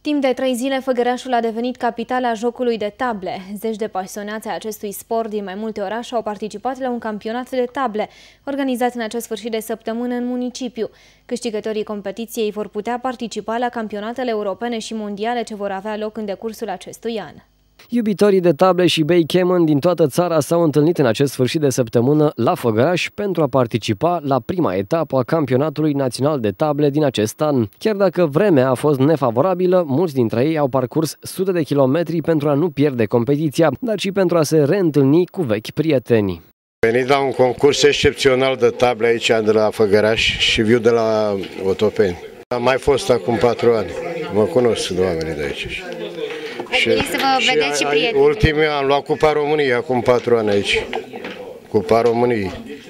Timp de 3 zile, Făgărașul a devenit capitala jocului de table. Zeci de pasionați ai acestui sport din mai multe orașe au participat la un campionat de table, organizat în acest sfârșit de săptămână în municipiu. Câștigătorii competiției vor putea participa la campionatele europene și mondiale ce vor avea loc în decursul acestui an. Iubitorii de table și backgammon din toată țara s-au întâlnit în acest sfârșit de săptămână la Făgăraș pentru a participa la prima etapă a campionatului național de table din acest an. Chiar dacă vremea a fost nefavorabilă, mulți dintre ei au parcurs sute de kilometri pentru a nu pierde competiția, dar și pentru a se reîntâlni cu vechi prieteni. Am venit la un concurs excepțional de table aici de la Făgăraș și viu de la Otopeni. Am mai fost acum 4 ani, mă cunosc oamenii de aici. Ați venit să vă vedeți și prieteni. Ultimii am luat Cupa României, acum 4 ani aici. Cupa României.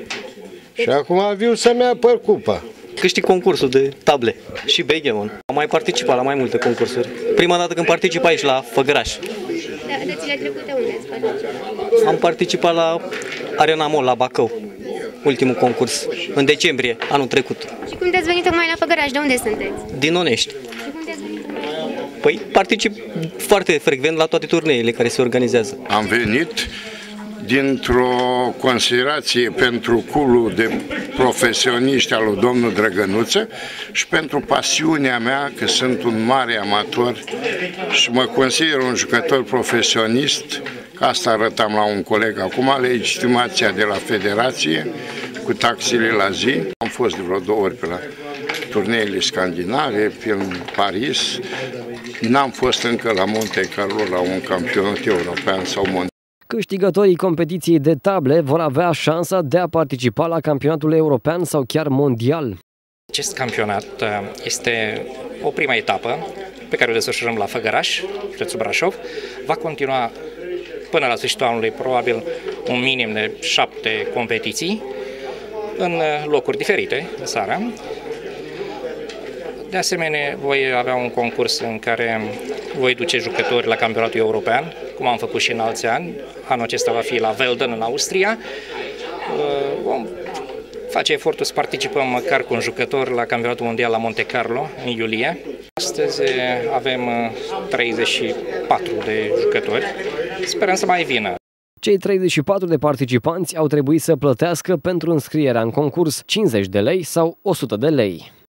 Și acum viu să-mi ia cupa. Câștig concursul de table și backgammon. Am mai participat la mai multe concursuri. Prima dată când particip aici la Făgăraș. De zile trecute unde ați participat? Am participat la Arena Mall la Bacău, ultimul concurs, în decembrie, anul trecut. Și cum te-ați venit tocmai la Făgăraș? De unde sunteți? Din Onești. Și cum te-ați venit tocmai? Păi particip foarte frecvent la toate turneile care se organizează. Am venit dintr-o considerație pentru culul de profesioniști al lui domnul Drăgănuță și pentru pasiunea mea, că sunt un mare amator și mă consider un jucător profesionist, că asta arătam la un coleg acum, legitimația de la federație cu taxele la zi. Am fost de vreo 2 ori pe la turneile scandinave, în Paris. N-am fost încă la Monte Carlo la un campionat european sau mondial. Câștigătorii competiției de table vor avea șansa de a participa la campionatul european sau chiar mondial. Acest campionat este o prima etapă pe care o desfășurăm la Făgăraș, județul Brașov. Va continua până la sfârșitul anului probabil un minim de 7 competiții în locuri diferite în țară. De asemenea, voi avea un concurs în care voi duce jucători la campionatul european, cum am făcut și în alți ani. Anul acesta va fi la Velden, în Austria. Vom face efortul să participăm măcar cu un jucător la campionatul mondial la Monte Carlo, în iulie. Astăzi avem 34 de jucători. Sperăm să mai vină. Cei 34 de participanți au trebuit să plătească pentru înscrierea în concurs 50 de lei sau 100 de lei.